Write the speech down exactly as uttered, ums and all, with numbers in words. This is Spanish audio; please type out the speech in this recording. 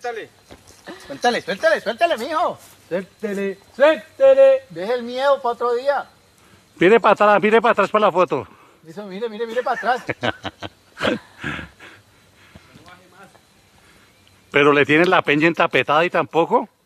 Suéltale. Suéltale, suéltale, suéltale, mijo. Suéltele, suéltele. Deje el miedo para otro día. Mire para atrás, mire para atrás para la foto. Eso, mire, mire, mire para atrás. Pero le tienen la peña entapetada y tampoco.